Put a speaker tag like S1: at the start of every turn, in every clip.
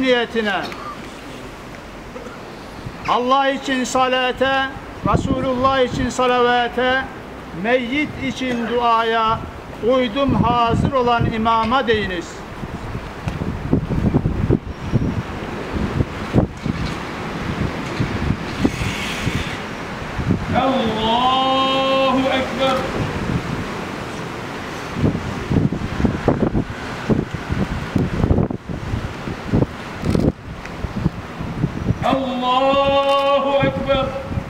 S1: niyetine, Allah için salate, Resulullah için salavate, meyyit için duaya uydum hazır olan imama deyiniz.
S2: Allahu Ekber. Allahu Ekber.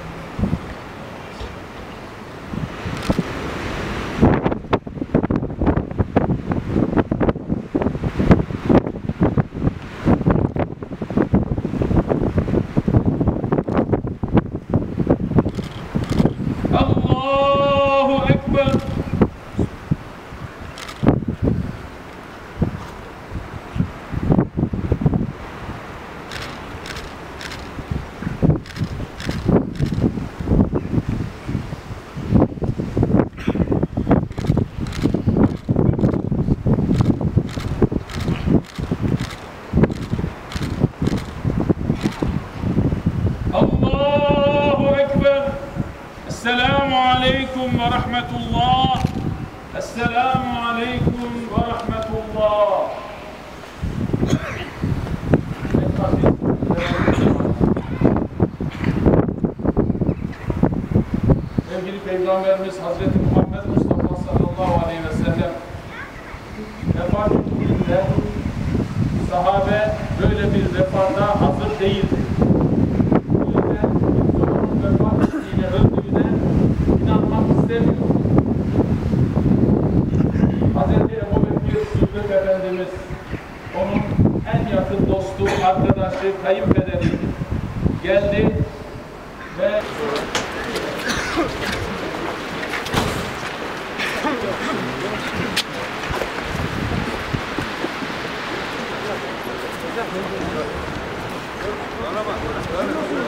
S2: Allahu Ekber. Allahu Ekber. Esselamu Aleyküm ve Rahmetullah. Esselamu Aleyküm ve Rahmetullah. Sevgili Peygamberimiz Hazreti Muhammed Mustafa sallallahu aleyhi ve sellem vefat ettiğinde sahabe böyle bir vefata hazır değildi. Bu yüzden onun vefat ettiğine, öldüğüne inanmak istemiyor. Hazreti Ebu Bekir Sıddık Efendimiz onun en yakın dostu, arkadaşı, kayınpederi geldi ve
S3: Bana bak.